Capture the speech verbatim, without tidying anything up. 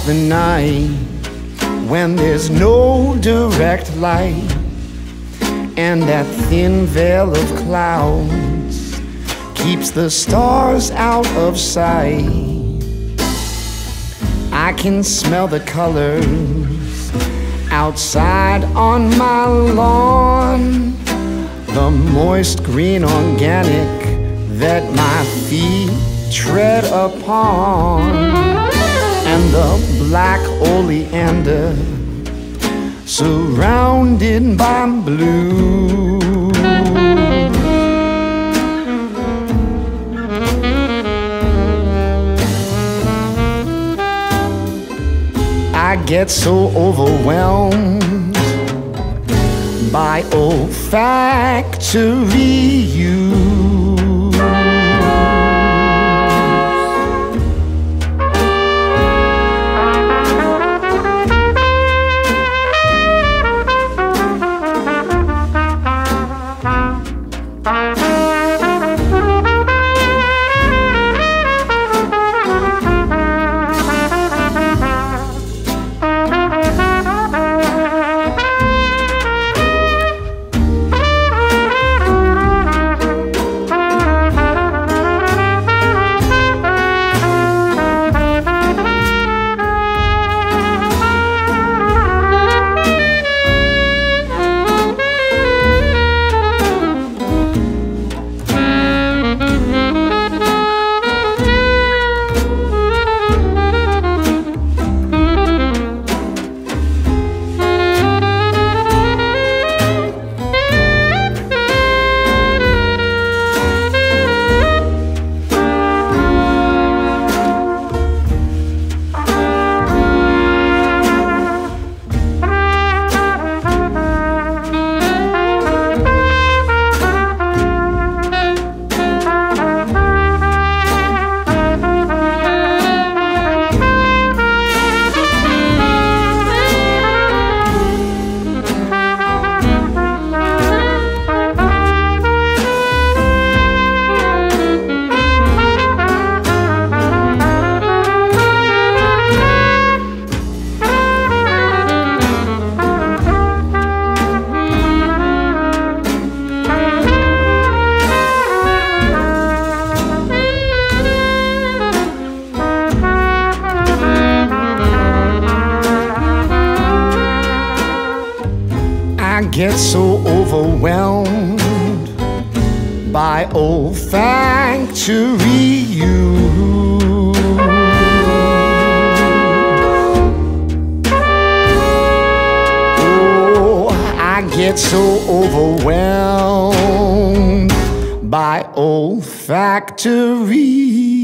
the night when there's no direct light, and that thin veil of clouds keeps the stars out of sight. I can smell the colors outside on my lawn, the moist green organic that my feet tread upon, and the black oleander surrounded by blue. I get so overwhelmed by olfactory use. I get so overwhelmed by olfactory use. Oh, I get so overwhelmed by olfactory